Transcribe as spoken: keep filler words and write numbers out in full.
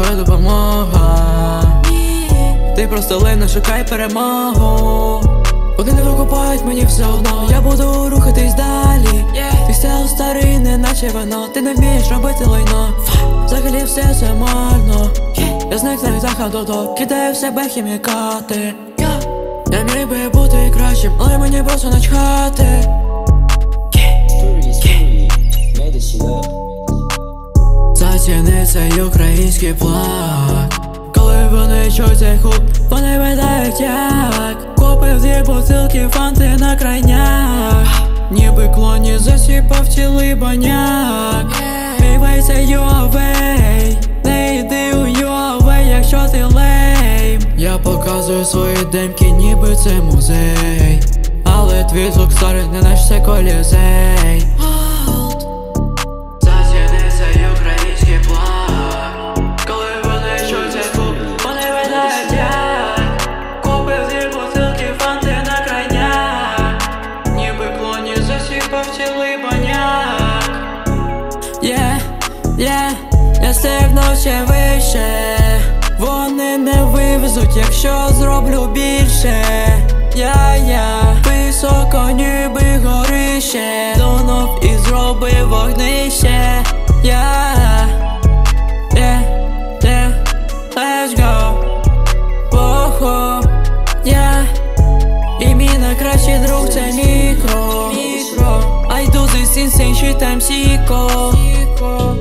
твоя допомога. Ти просто лина, шукай перемогу. Вони не викупають мені все одно, я буду рухатись далі. Ти став старий, не наче вино. Ти не вмієш робити лайно. Взагалі все це марно. Я зник на літах до кидаю в себе хімікати. Я міг би бути кращим, але мені просто начхати. Заціни цей український плак. Коли вони чують цей хук, вони питають як. Купив дві бутилки фанти на крайняк. Ніби клоні засіпав цілий баняк. Мій вей це ю ей вей. Не йди у ю ей вей, якщо ти лейм. Я показую свої демки, ніби це музей. Але твій звук старий, не наш це колізей. Заціни цей український плак. Коли вони чують цей звук, вони питають як. Купив дві бутилки фанти на крайняк. Ніби клоні засіпав цілий баняк. Є, є, я стигну ще вище. Вони не вивезуть, якщо зроблю більше. Я, я, високо ніби горище. Дунув і зробив вогнище. Я, yeah, yeah, let's go. Охо, я, і мій найкращий друг це мікро. I do this insane shit, I'm sicko.